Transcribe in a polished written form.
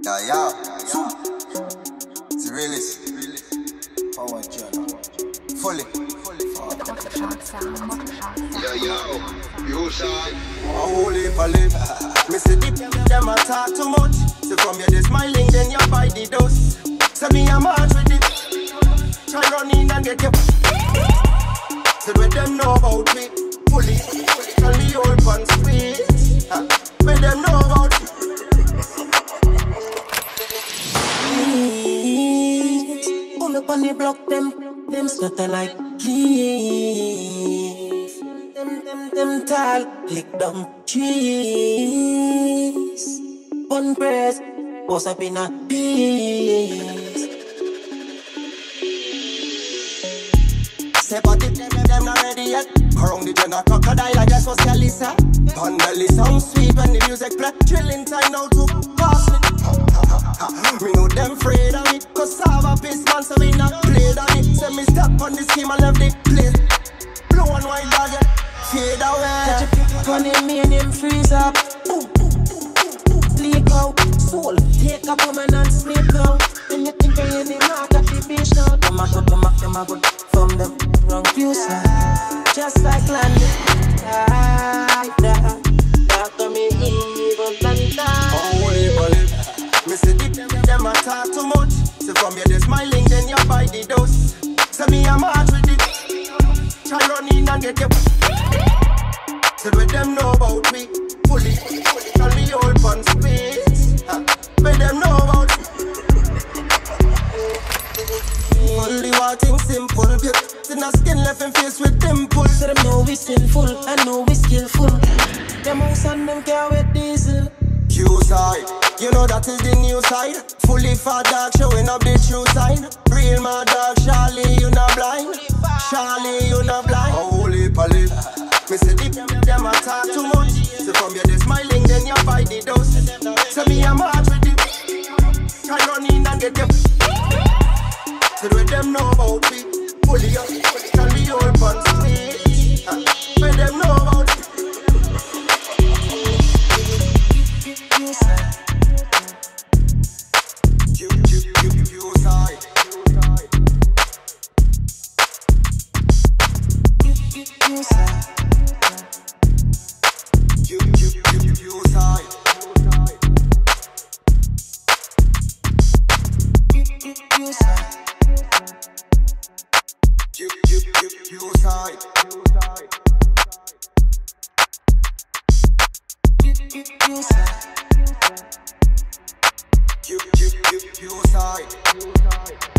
ZAYAH, the realist, power journal, fully. You side. Holy palip, me see deep, them a talk too much. So from you they smiling, then you buy the dose. So me a march with it, try run in and get you. So when them know about me, fully, tell me old pan sweet. When them know about me. Pull up on the block, them stutter like leaves. Them tall, lick them trees. One press, bust up in a piece. Say but it, them not ready yet. Around the general crocodile, I guess was Kalisa. Bundle sound sweet when the music play. Drilling time now to pass me. Me know them afraid of me, cause I have a piss man, so we not played on it. Say me step on the scheme and left the place. Blue and white dog, fade away. Catch a pick on him, me and him freeze up. Leak out, soul, take a woman and sleep now. And you think you're in the mark at the beach now. Them a good from them wrong QSIDE. Just like landing, talk to me evil than that. Holy bullet, me see deep, them a talk too much. So from you they smiling, then you buy the dose. So me a march with it, try run in and get you. So when them know about me, fully, tell me old pan space. When them know about me. Only one thing simple, yeah. Then a skin left and face with dimples. So them know we sinful, I know we skillful. Them house and them car with diesel. QSIDE, you know that is the new side. Fully fat dog showing up the true side. Real mad dog, Charlie, you not blind. Charlie, you not blind. Holy palip, me see deep, them a talk too much. So from you they smiling, then you buy the dose. So me a march with it, try run in and get you. So when them know about me, fully up, tell me old pan sweet. When them know about me. QSIDE.